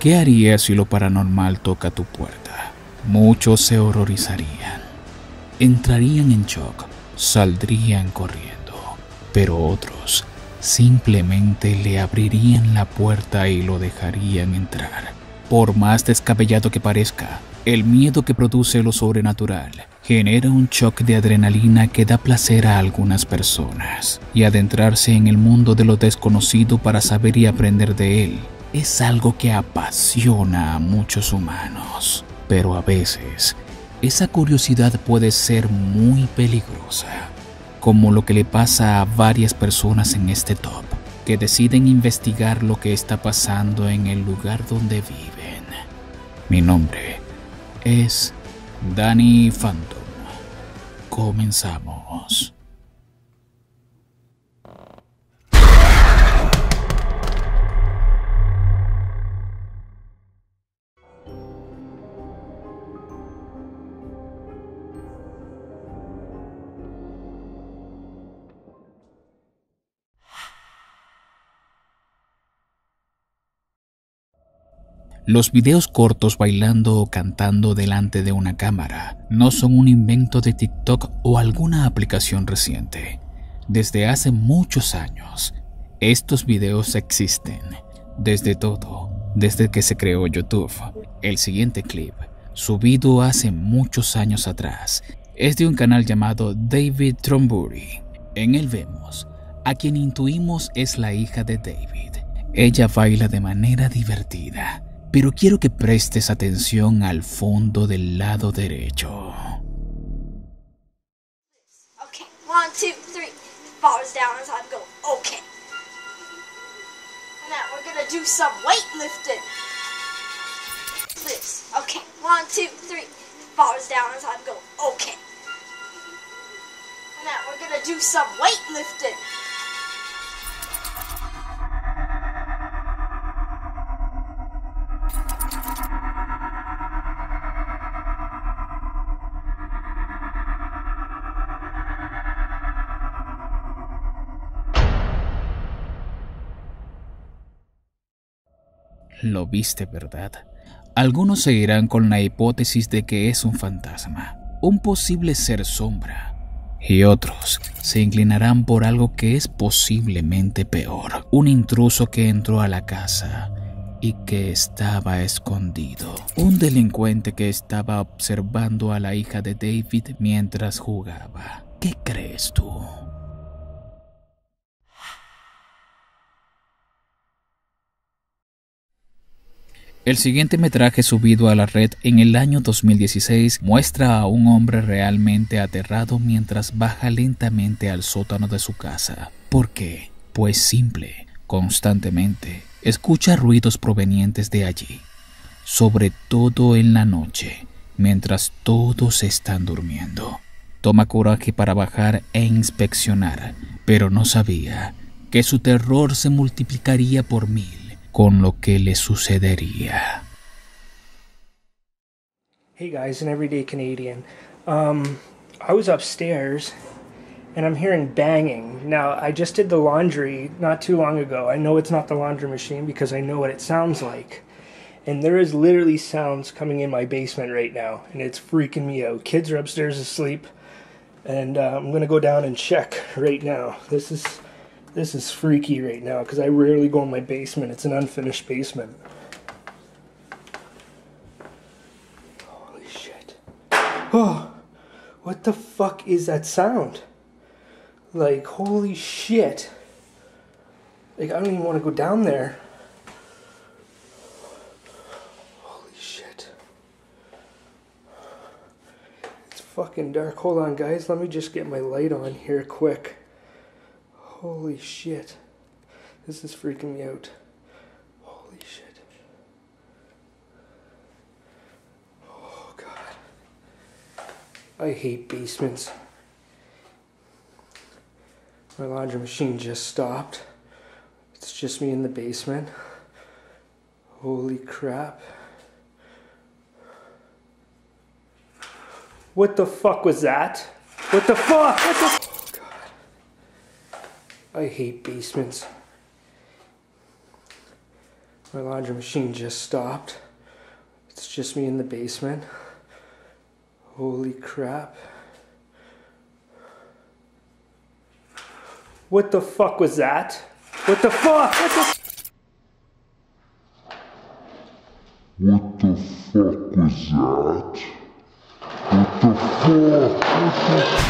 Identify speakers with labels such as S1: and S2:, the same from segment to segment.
S1: ¿Qué harías si lo paranormal toca tu puerta? Muchos se horrorizarían, entrarían en shock, saldrían corriendo, pero otros simplemente le abrirían la puerta y lo dejarían entrar. Por más descabellado que parezca, el miedo que produce lo sobrenatural genera un shock de adrenalina que da placer a algunas personas, y adentrarse en el mundo de lo desconocido para saber y aprender de él es algo que apasiona a muchos humanos. Pero a veces, esa curiosidad puede ser muy peligrosa, como lo que le pasa a varias personas en este top, que deciden investigar lo que está pasando en el lugar donde viven. Mi nombre es Danny Phantom. Comenzamos. Los videos cortos bailando o cantando delante de una cámara no son un invento de TikTok o alguna aplicación reciente. Desde hace muchos años, estos videos existen. Desde que se creó YouTube. El siguiente clip, subido hace muchos años atrás, es de un canal llamado David Thornbury. En él vemos a quien intuimos es la hija de David. Ella baila de manera divertida. Pero quiero que prestes atención al fondo del lado derecho.
S2: Okay, 1, 2, 3. Bars down as I go. Okay. Now we're gonna do some weightlifting. This. Okay, 1, 2, 3. Bars down as I go. Okay. Now we're gonna do some weightlifting.
S1: Lo viste, ¿verdad? Algunos seguirán con la hipótesis de que es un fantasma, un posible ser sombra, y otros se inclinarán por algo que es posiblemente peor, un intruso que entró a la casa y que estaba escondido, un delincuente que estaba observando a la hija de David mientras jugaba. ¿Qué crees tú? El siguiente metraje subido a la red en el año 2016 muestra a un hombre realmente aterrado mientras baja lentamente al sótano de su casa. ¿Por qué? Pues simple, constantemente escucha ruidos provenientes de allí, sobre todo en la noche, mientras todos están durmiendo. Toma coraje para bajar e inspeccionar, pero no sabía que su terror se multiplicaría por 1000. Con lo que le sucedería.
S3: Hey guys, an everyday Canadian. I was upstairs and I'm hearing banging. Now, I just did the laundry not too long ago. I know it's not the laundry machine because I know what it sounds like. And there is literally sounds coming in my basement right now, and it's freaking me out. Kids are upstairs asleep, and I'm gonna go down and check right now. This is freaky right now because I rarely go in my basement. It's an unfinished basement. Holy shit. Oh, what the fuck is that sound? Like, holy shit. Like, I don't even want to go down there. Holy shit. It's fucking dark. Hold on, guys. Let me just get my light on here quick. Holy shit. This is freaking me out. Holy shit. Oh, God. I hate basements. My laundry machine just stopped. It's just me in the basement. Holy crap. What the fuck was that? What the fuck? What the... Oh, God. I hate basements. My laundry machine just stopped. It's just me in the basement. Holy crap. What the fuck was that? What the fuck?
S4: What the fuck was that? What the fuck?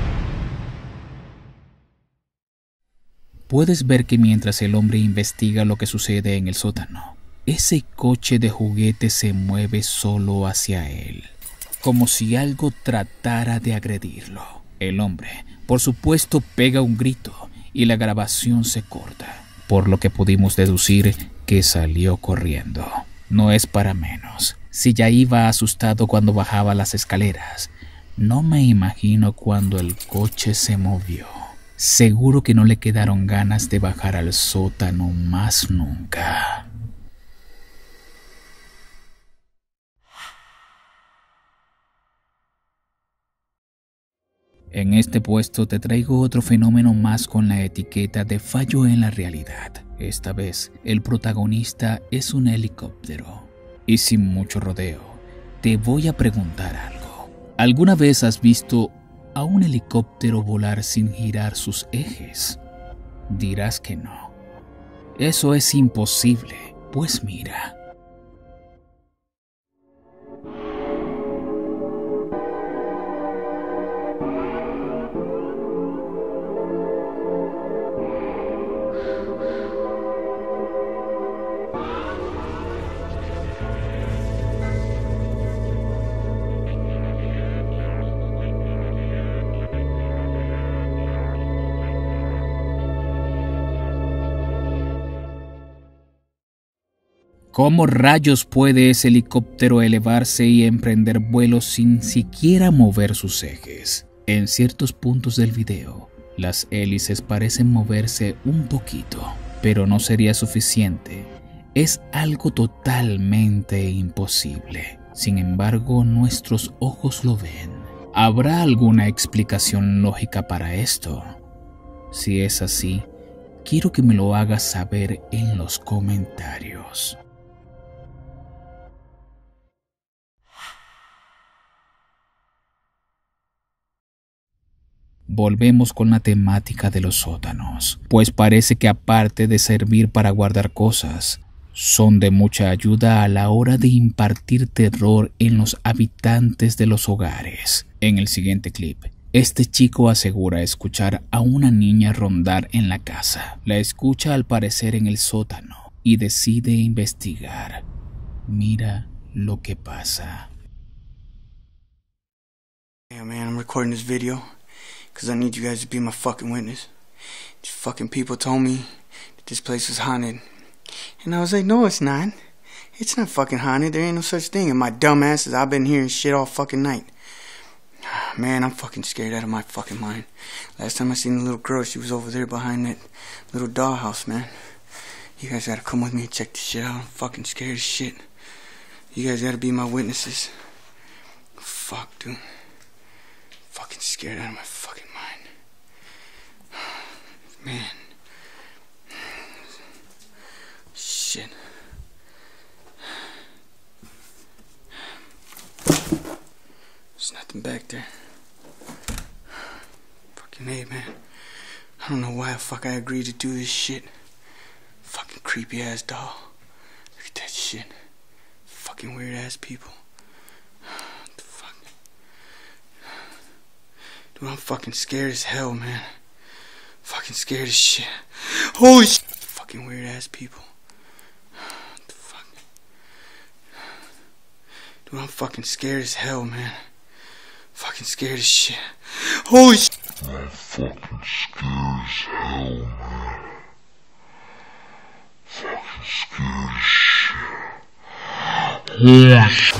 S1: Puedes ver que mientras el hombre investiga lo que sucede en el sótano, ese coche de juguete se mueve solo hacia él, como si algo tratara de agredirlo. El hombre, por supuesto, pega un grito y la grabación se corta, por lo que pudimos deducir que salió corriendo. No es para menos. Si ya iba asustado cuando bajaba las escaleras, no me imagino cuando el coche se movió. Seguro que no le quedaron ganas de bajar al sótano más nunca. En este puesto te traigo otro fenómeno más con la etiqueta de fallo en la realidad. Esta vez, el protagonista es un helicóptero. Y sin mucho rodeo, te voy a preguntar algo. ¿Alguna vez has visto a un helicóptero volar sin girar sus ejes? Dirás que no. Eso es imposible. Pues mira. ¿Cómo rayos puede ese helicóptero elevarse y emprender vuelo sin siquiera mover sus ejes? En ciertos puntos del video, las hélices parecen moverse un poquito, pero no sería suficiente. Es algo totalmente imposible. Sin embargo, nuestros ojos lo ven. ¿Habrá alguna explicación lógica para esto? Si es así, quiero que me lo hagas saber en los comentarios. Volvemos con la temática de los sótanos, pues parece que aparte de servir para guardar cosas, son de mucha ayuda a la hora de impartir terror en los habitantes de los hogares. En el siguiente clip, este chico asegura escuchar a una niña rondar en la casa. La escucha al parecer en el sótano y decide investigar. Mira lo que pasa.
S5: Yeah, man, I'm recording this video because I need you guys to be my fucking witness. These fucking people told me that this place was haunted. And I was like, no, it's not. It's not fucking haunted. There ain't no such thing. And my dumb asses, I've been hearing shit all fucking night. Man, I'm fucking scared out of my fucking mind. Last time I seen the little girl, she was over there behind that little dollhouse, man. You guys gotta come with me and check this shit out. I'm fucking scared as shit. You guys gotta be my witnesses. Fuck, dude. Fucking scared out of my fucking mind. Man. Shit. There's nothing back there. Fucking A, man. I don't know why the fuck I agreed to do this shit. Fucking creepy ass doll. Look at that shit. Fucking weird ass people. What the fuck? Dude, I'm fucking scared as hell, man. Fucking scared as shit. Holy shit. Fucking weird ass people. What the fuck? Dude, I'm fucking scared as hell, man. Fucking scared as shit. Holy shit.
S4: I'm fucking scared as hell, man. Fucking scared as shit. Holy shit.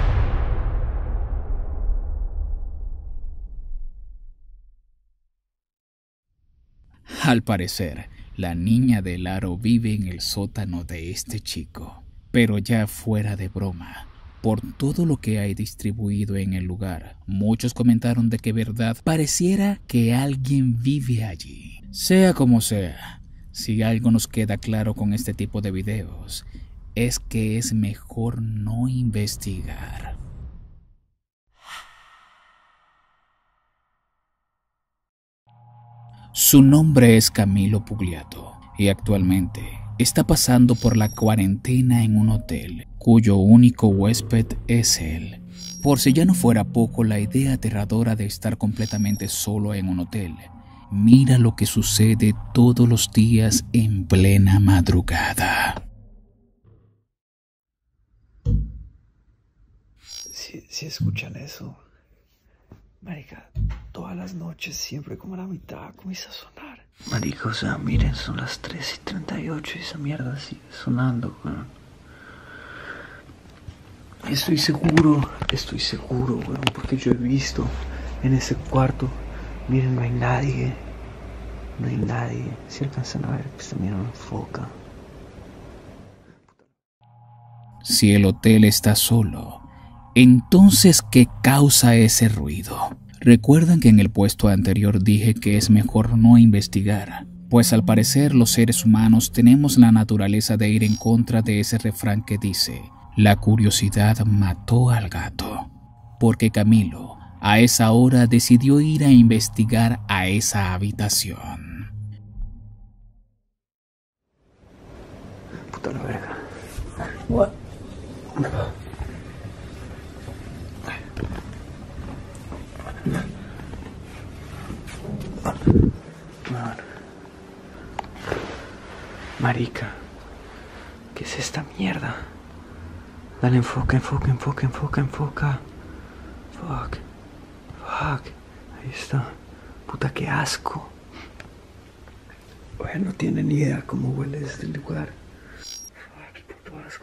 S1: Al parecer, la niña del aro vive en el sótano de este chico. Pero ya fuera de broma, por todo lo que hay distribuido en el lugar, muchos comentaron de que verdad pareciera que alguien vive allí. Sea como sea, si algo nos queda claro con este tipo de videos, es que es mejor no investigar. Su nombre es Camilo Pugliato y actualmente está pasando por la cuarentena en un hotel cuyo único huésped es él. Por si ya no fuera poco la idea aterradora de estar completamente solo en un hotel, mira lo que sucede todos los días en plena madrugada.
S6: Si escuchan eso, marica, todas las noches, siempre como a la mitad, comienza a sonar. Marica, o sea, miren, son las 3:38 y esa mierda sigue sonando, weón. Estoy seguro, weón, porque yo he visto en ese cuarto, miren, no hay nadie. Si alcanzan a ver, pues también no enfoca.
S1: Si el hotel está solo, entonces, ¿qué causa ese ruido? Recuerdan que en el puesto anterior dije que es mejor no investigar, pues al parecer los seres humanos tenemos la naturaleza de ir en contra de ese refrán que dice: la curiosidad mató al gato. Porque Camilo, a esa hora, decidió ir a investigar a esa habitación.
S6: Puta la verga. What? Marica, ¿qué es esta mierda? Dale, enfoca. Fuck. Ahí está. Puta, qué asco. Oye, no tienen ni idea cómo huele este lugar. Qué puto asco.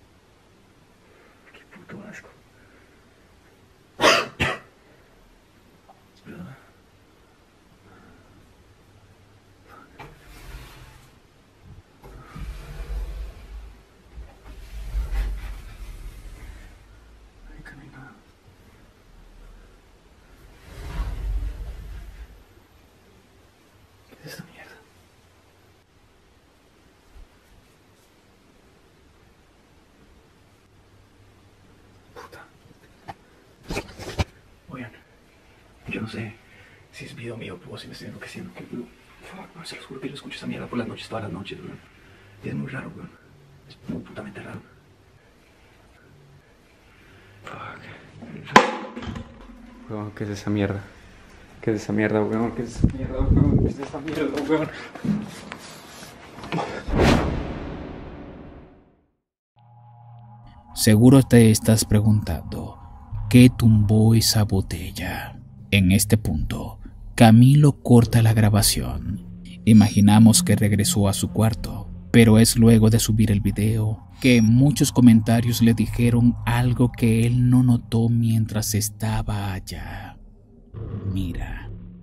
S6: ¿Qué es esta mierda? Puta. Oigan, yo no sé si es video mío o si me estoy enloqueciendo. Fuck, no, se los juro que yo escucho esa mierda por las noches, todas las noches, weón. Y es muy raro, weón. Es muy putamente raro. Fuck. Weón, ¿qué es esa mierda? ¿Qué es esa mierda, weón? ¿Qué es esa mierda, weón? ¿Qué es esa mierda, weón?
S1: Seguro te estás preguntando, ¿qué tumbó esa botella? En este punto, Camilo corta la grabación. Imaginamos que regresó a su cuarto, pero es luego de subir el video que muchos comentarios le dijeron algo que él no notó mientras estaba allá. Mira.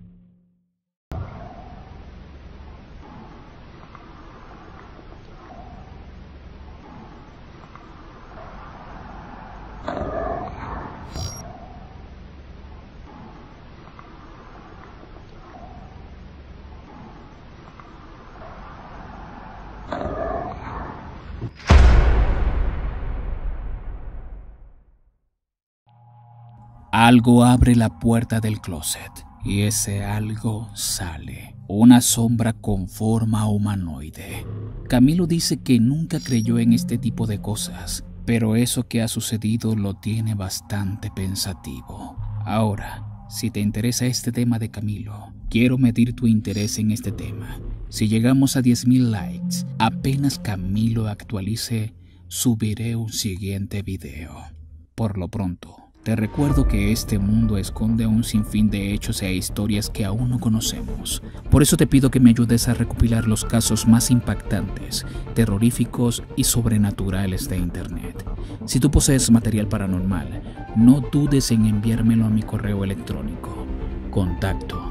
S1: Algo abre la puerta del closet y ese algo sale. Una sombra con forma humanoide. Camilo dice que nunca creyó en este tipo de cosas, pero eso que ha sucedido lo tiene bastante pensativo. Ahora, si te interesa este tema de Camilo, quiero medir tu interés en este tema. Si llegamos a 10,000 likes, apenas Camilo actualice, subiré un siguiente video. Por lo pronto, te recuerdo que este mundo esconde un sinfín de hechos e historias que aún no conocemos. Por eso te pido que me ayudes a recopilar los casos más impactantes, terroríficos y sobrenaturales de Internet. Si tú posees material paranormal, no dudes en enviármelo a mi correo electrónico. Contacto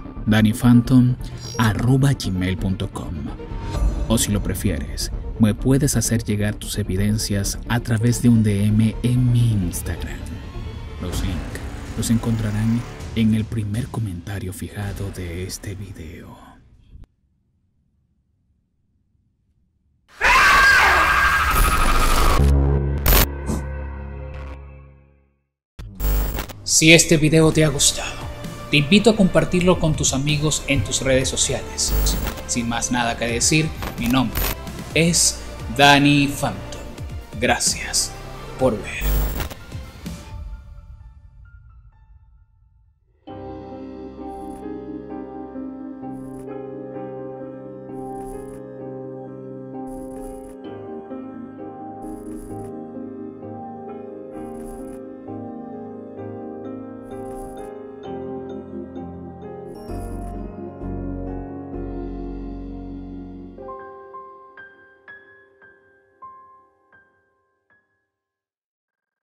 S1: dannyphantom@gmail.com. O si lo prefieres, me puedes hacer llegar tus evidencias a través de un DM en mi Instagram. Los links los encontrarán en el primer comentario fijado de este video. Si este video te ha gustado, te invito a compartirlo con tus amigos en tus redes sociales. Sin más nada que decir, mi nombre es Danny Phantom. Gracias por ver.